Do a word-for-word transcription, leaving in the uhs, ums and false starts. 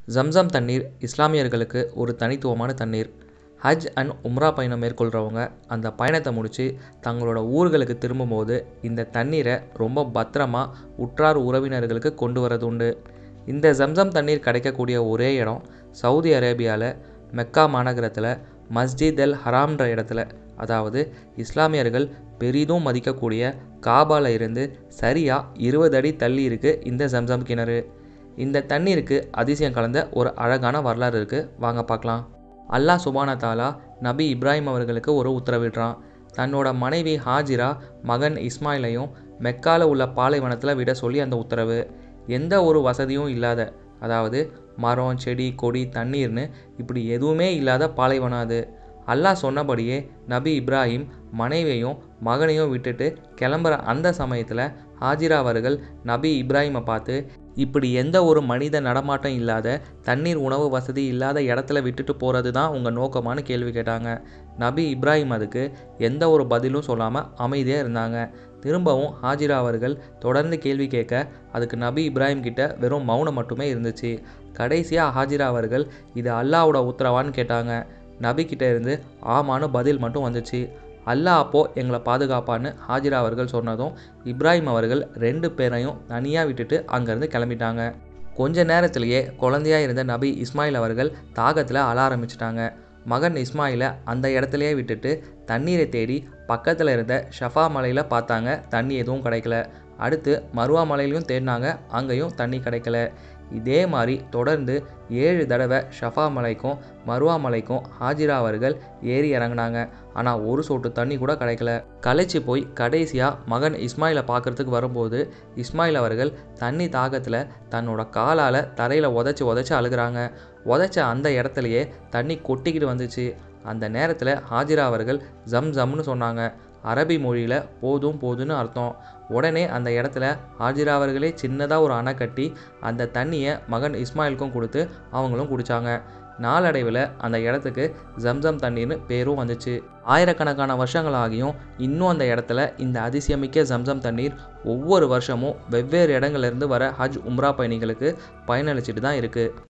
ஜம்சம் தண்ணீர் இஸ்லாமியர்களுக்கு ஒரு தனித்துவமான தண்ணீர். ஹஜ் அண்ட் உம்ரா பயணம் மேற்கொள்கிறவங்க அந்த பயணத்தை முடித்து தங்களோட ஊர்களுக்கு திரும்பும்போது இந்த தண்ணீரை ரொம்ப பத்திரமா உற்றார் உறவினர்களுக்கு கொண்டு வரது உண்டு. இந்த ஜம்சம் தண்ணீர் கிடைக்கக்கூடிய ஒரே இடம் சவுதி அரேபியாவில் மெக்கா மாநகரத்தில் மஸ்ஜித் அல் ஹராம்ன்ற இடத்துல, அதாவது இஸ்லாமியர்கள் பெரிதும் மதிக்கக்கூடிய காபால இருந்து சரியாக இருபது அடி தள்ளி இருக்குது இந்த ஜம்சம் கிணறு. இந்த தண்ணீருக்கு அதிசயம் கலந்த ஒரு அழகான வரலாறு இருக்குது, வாங்க பார்க்கலாம். அல்லாஹ் சுபான தாலா நபி இப்ராஹிம் அவர்களுக்கு ஒரு உத்தரவிடுறான். தன்னோட மனைவி ஹாஜிரா மகன் இஸ்மாயிலையும் மெக்காவில் உள்ள பாலைவனத்தில் விட சொல்லி அந்த உத்தரவு. எந்த ஒரு வசதியும் இல்லாத, அதாவது மரம் செடி கொடி தண்ணீர்னு இப்படி எதுவுமே இல்லாத பாலைவனம் அது. அல்லாஹ் சொன்னபடியே நபி இப்ராஹிம் மனைவியையும் மகனையும் விட்டுட்டு கிளம்புற அந்த சமயத்தில் ஹாஜிரா அவர்கள் நபி இப்ராஹிமை பார்த்து, இப்படி எந்த ஒரு மனித நடமாட்டம் இல்லாத தண்ணீர் உணவு வசதி இல்லாத இடத்துல விட்டுட்டு போகிறது தான் உங்கள் நோக்கமானு கேள்வி கேட்டாங்க. நபி இப்ராஹிம் அதுக்கு எந்த ஒரு பதிலும் சொல்லாமல் அமைதியாக இருந்தாங்க. திரும்பவும் ஹாஜிரா அவர்கள் தொடர்ந்து கேள்வி கேட்க அதுக்கு நபி இப்ராஹிம் கிட்ட வெறும் மௌனம் மட்டுமே இருந்துச்சு. கடைசியாக ஹாஜிரா அவர்கள் இது அல்லாஹ்வோட உத்தரவான்னு கேட்டாங்க. நபி கிட்ட இருந்து ஆமான்னு பதில் மட்டும் வந்துச்சு. அல்லாஹ் அப்போ எங்களை பாதுகாப்பான்னு ஹாஜிரா அவர்கள் சொன்னதும் இப்ராஹிம் அவர்கள் ரெண்டு பேரையும் தனியாக விட்டுட்டு அங்கேருந்து கிளம்பிட்டாங்க. கொஞ்ச நேரத்திலேயே குழந்தையாக இருந்த நபி இஸ்மாயில் அவர்கள் தாகத்தில் அழ ஆரம்பிச்சிட்டாங்க. மகன் இஸ்மாயிலை அந்த இடத்துலையே விட்டுட்டு தண்ணீரை தேடி பக்கத்தில் இருந்த ஷஃபா மலையில் பார்த்தாங்க, தண்ணி எதுவும் கிடைக்கல. அடுத்து மருவா மலையிலையும் தேடினாங்க, அங்கேயும் தண்ணி கிடைக்கல. இதே மாதிரி தொடர்ந்து ஏழு தடவை ஷஃபா மலைக்கும் மருவா மலைக்கும் ஹாஜிரா அவர்கள் ஏறி இறங்கினாங்க. ஆனால் ஒரு சொட்டு தண்ணி கூட கிடைக்கல. களைச்சி போய் கடைசியாக மகன் இஸ்மாயிலை பார்க்குறதுக்கு வரும்போது இஸ்மாயில் அவர்கள் தண்ணி தாகத்தில் தன்னோட காலால் தரையில் உதச்சி உதச்சி அழுகிறாங்க. உதச்ச அந்த இடத்துலையே தண்ணி கொட்டிக்கிட்டு வந்துச்சு. அந்த நேரத்தில் ஹாஜிரா அவர்கள் ஜம் ஜம்னு சொன்னாங்க. அரபி மொழியில் போதும் போதுன்னு அர்த்தம். உடனே அந்த இடத்துல ஹாஜிரா அவர்களே சின்னதாக ஒரு அணை கட்டி அந்த தண்ணியை மகன் இஸ்மாயிலுக்கும் கொடுத்து அவங்களும் குடித்தாங்க. நாளடைவில் அந்த இடத்துக்கு ஜம்சம் தண்ணீர்னு பேரும் வந்துச்சு. ஆயிரக்கணக்கான வருஷங்களாகியும் இன்னும் அந்த இடத்துல இந்த அதிசயமிக்க ஜம்சம் தண்ணீர் ஒவ்வொரு வருஷமும் வெவ்வேறு இடங்கள்லேருந்து வர ஹஜ் உம்ரா பயணிகளுக்கு பயனளிச்சுட்டு தான் இருக்குது.